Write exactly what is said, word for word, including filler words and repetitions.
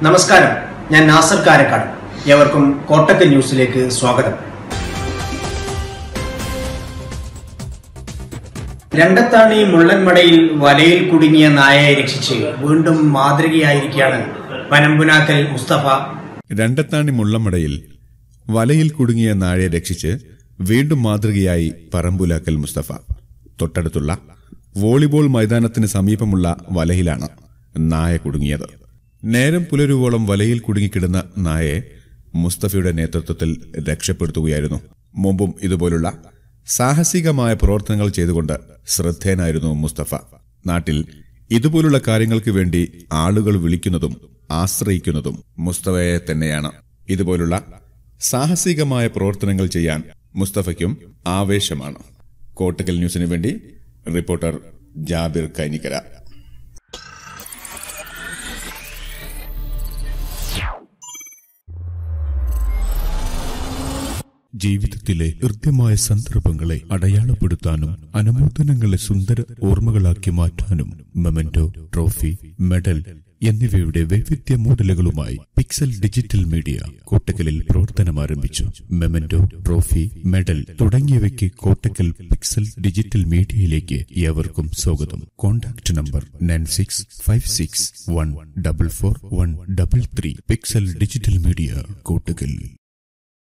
നമസ്കാരം, ഞാൻ നാസർ കാരക്കാട്. ഏവർക്കും കോട്ടക്കൽ ന്യൂസിലേക്ക് സ്വാഗതം. രണ്ടത്താണി മുള്ളൻമടയിൽ വലയിൽ കുടുങ്ങിയ നായയെ രക്ഷിച്ച് വീണ്ടും മാതൃകയായിരിക്കുകയാണ് പനമ്പുനാക്കൽ മുസ്തഫ. രണ്ടത്താണി മുള്ളൻമടയിൽ വലയിൽ കുടുങ്ങിയ നായയെ രക്ഷിച്ച് വീണ്ടും മാതൃകയായി പറമ്പുലാക്കൽ മുസ്തഫ. തൊട്ടടുത്തുള്ള വോളിബോൾ മൈതാനത്തിന് സമീപമുള്ള വലയിലാണ് നായ കുടുങ്ങിയത്. നേരം പുലരുവോളം വലയിൽ കുടുങ്ങിക്കിടന്ന നായയെ മുസ്തഫയുടെ നേതൃത്വത്തിൽ രക്ഷപ്പെടുത്തുകയായിരുന്നു. മുമ്പും ഇതുപോലുള്ള സാഹസികമായ പ്രവർത്തനങ്ങൾ ചെയ്തുകൊണ്ട് ശ്രദ്ധേയനായിരുന്നു മുസ്തഫ. നാട്ടിൽ ഇതുപോലുള്ള കാര്യങ്ങൾക്ക് വേണ്ടി ആളുകൾ വിളിക്കുന്നതും ആശ്രയിക്കുന്നതും മുസ്തഫയെ തന്നെയാണ്. ഇതുപോലുള്ള സാഹസികമായ പ്രവർത്തനങ്ങൾ ചെയ്യാൻ മുസ്തഫയ്ക്കും ആവേശമാണ്. കോട്ടക്കൽ ന്യൂസിനു വേണ്ടി റിപ്പോർട്ടർ ജാബിർ കൈനിക്കര. ജീവിതത്തിലെ കൃത്യമായ സന്ദർഭങ്ങളെ അടയാളപ്പെടുത്താനും അനുമോദനങ്ങളെ സുന്ദര ഓർമ്മകളാക്കി മാറ്റാനും മെമന്റോ, ട്രോഫി, മെഡൽ എന്നിവയുടെ വൈവിധ്യ മോഡലുകളുമായി പിക്സൽ ഡിജിറ്റൽ മീഡിയ കോട്ടക്കലിൽ പ്രവർത്തനമാരംഭിച്ചു. മെമന്റോ, ട്രോഫി, മെഡൽ തുടങ്ങിയവയ്ക്ക് കോട്ടക്കൽ പിക്സൽ ഡിജിറ്റൽ മീഡിയയിലേക്ക് ഏവർക്കും സ്വാഗതം. Contact number nine six five six one double four one double three. Pixel digital media Kottakkal.